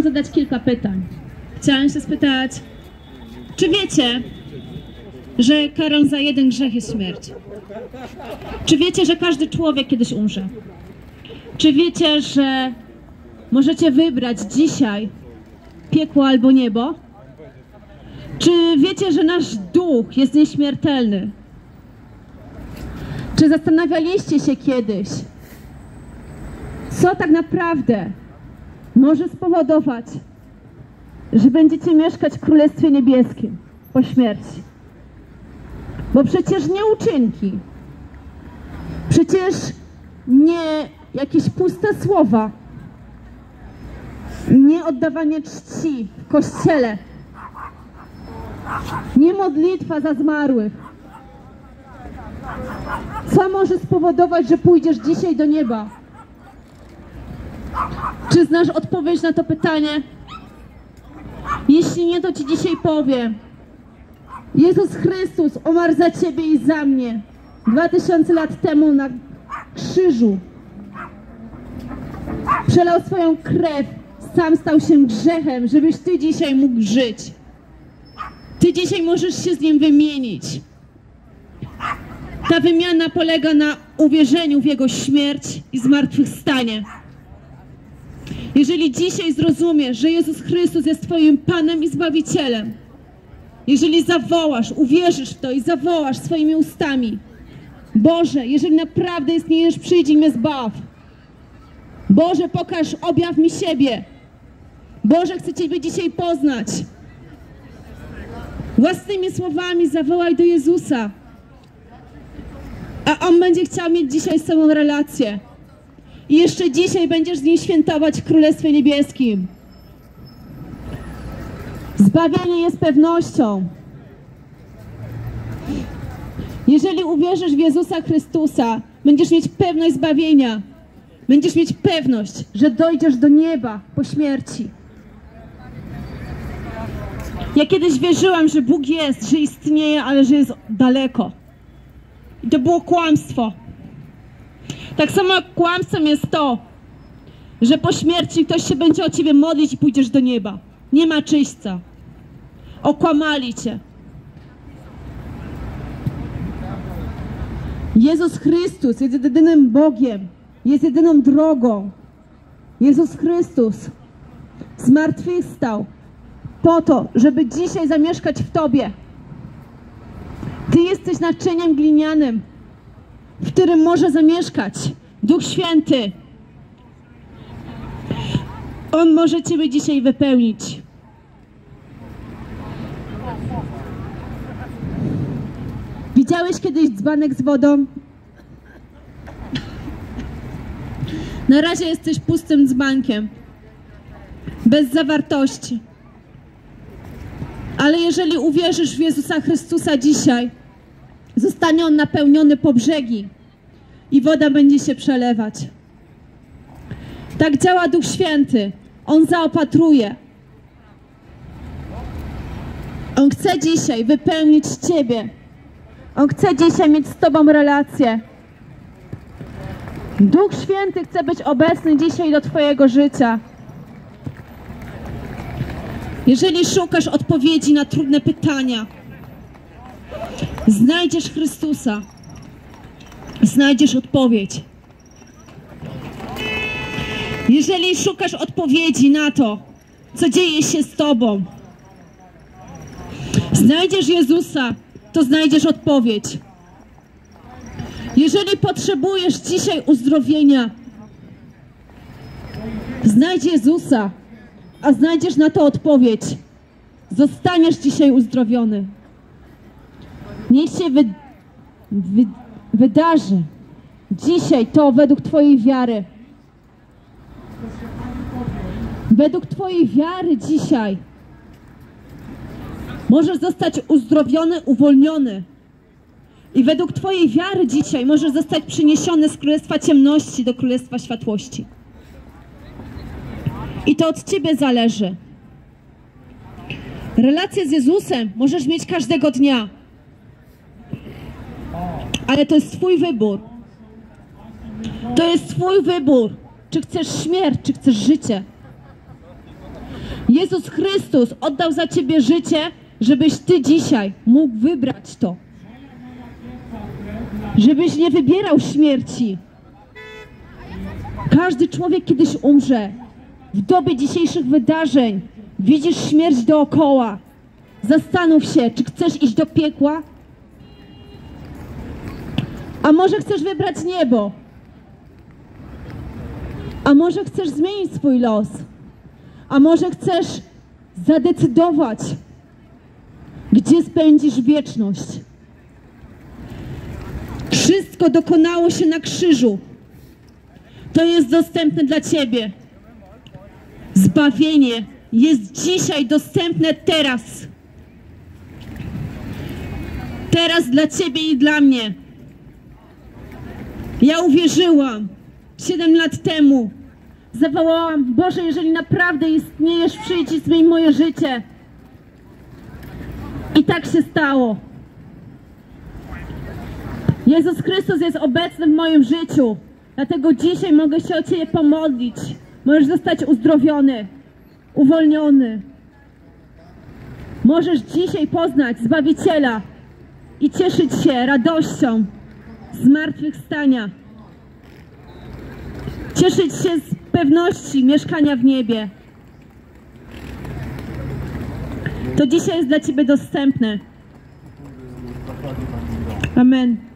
zadać kilka pytań. Chciałam się spytać, czy wiecie, że karą za jeden grzech jest śmierć? Czy wiecie, że każdy człowiek kiedyś umrze? Czy wiecie, że możecie wybrać dzisiaj piekło albo niebo? Czy wiecie, że nasz duch jest nieśmiertelny? Czy zastanawialiście się kiedyś, co tak naprawdę może spowodować, że będziecie mieszkać w Królestwie Niebieskim po śmierci? Bo przecież nie uczynki, przecież nie jakieś puste słowa, nie oddawanie czci w kościele, nie modlitwa za zmarłych. Co może spowodować, że pójdziesz dzisiaj do nieba? Czy znasz odpowiedź na to pytanie? Jeśli nie, to ci dzisiaj powiem. Jezus Chrystus umarł za ciebie i za mnie 2000 lat temu na krzyżu. Przelał swoją krew, sam stał się grzechem, żebyś ty dzisiaj mógł żyć. Ty dzisiaj możesz się z nim wymienić. Ta wymiana polega na uwierzeniu w Jego śmierć i zmartwychwstanie. Jeżeli dzisiaj zrozumiesz, że Jezus Chrystus jest twoim Panem i Zbawicielem, jeżeli zawołasz, uwierzysz w to i zawołasz swoimi ustami: Boże, jeżeli naprawdę istniejesz, przyjdź i mnie zbaw. Boże, pokaż, objaw mi siebie. Boże, chcę Ciebie dzisiaj poznać. Własnymi słowami zawołaj do Jezusa, a On będzie chciał mieć dzisiaj z Tobą relację. I jeszcze dzisiaj będziesz z Nim świętować w Królestwie Niebieskim. Zbawienie jest pewnością. Jeżeli uwierzysz w Jezusa Chrystusa, będziesz mieć pewność zbawienia. Będziesz mieć pewność, że dojdziesz do nieba po śmierci. Ja kiedyś wierzyłam, że Bóg jest, że istnieje, ale że jest daleko. I to było kłamstwo. Tak samo jak kłamstwem jest to, że po śmierci ktoś się będzie o ciebie modlić i pójdziesz do nieba. Nie ma czyśćca. Okłamali cię. Jezus Chrystus jest jedynym Bogiem. Jest jedyną drogą. Jezus Chrystus zmartwychwstał po to, żeby dzisiaj zamieszkać w tobie. Ty jesteś naczyniem glinianym, w którym może zamieszkać Duch Święty. On może ciebie dzisiaj wypełnić. Widziałeś kiedyś dzbanek z wodą? Na razie jesteś pustym dzbankiem, bez zawartości. Ale jeżeli uwierzysz w Jezusa Chrystusa dzisiaj, zostanie On napełniony po brzegi i woda będzie się przelewać. Tak działa Duch Święty. On zaopatruje. On chce dzisiaj wypełnić ciebie. On chce dzisiaj mieć z tobą relację. Duch Święty chce być obecny dzisiaj do twojego życia. Jeżeli szukasz odpowiedzi na trudne pytania, znajdziesz Chrystusa. Znajdziesz odpowiedź. Jeżeli szukasz odpowiedzi na to, co dzieje się z tobą, znajdziesz Jezusa, to znajdziesz odpowiedź. Jeżeli potrzebujesz dzisiaj uzdrowienia, znajdź Jezusa, a znajdziesz na to odpowiedź. Zostaniesz dzisiaj uzdrowiony. Niech się wydarzy dzisiaj to według twojej wiary. Według twojej wiary dzisiaj możesz zostać uzdrowiony, uwolniony. I według twojej wiary dzisiaj możesz zostać przeniesiony z królestwa ciemności do królestwa światłości. I to od ciebie zależy. Relację z Jezusem możesz mieć każdego dnia. Ale to jest twój wybór. To jest twój wybór. Czy chcesz śmierć, czy chcesz życie. Jezus Chrystus oddał za ciebie życie, żebyś ty dzisiaj mógł wybrać to. Żebyś nie wybierał śmierci. Każdy człowiek kiedyś umrze. W dobie dzisiejszych wydarzeń widzisz śmierć dookoła. Zastanów się, czy chcesz iść do piekła? A może chcesz wybrać niebo? A może chcesz zmienić swój los? A może chcesz zadecydować, gdzie spędzisz wieczność? Wszystko dokonało się na krzyżu. To jest dostępne dla ciebie. Zbawienie jest dzisiaj dostępne teraz. Teraz dla ciebie i dla mnie. Ja uwierzyłam 7 lat temu. Zawołałam: Boże, jeżeli naprawdę istniejesz, przyjdź i zmień moje życie. I tak się stało. Jezus Chrystus jest obecny w moim życiu. Dlatego dzisiaj mogę się o ciebie pomodlić. Możesz zostać uzdrowiony, uwolniony. Możesz dzisiaj poznać Zbawiciela i cieszyć się radością zmartwychwstania. Cieszyć się z pewności mieszkania w niebie. To dzisiaj jest dla ciebie dostępne. Amen.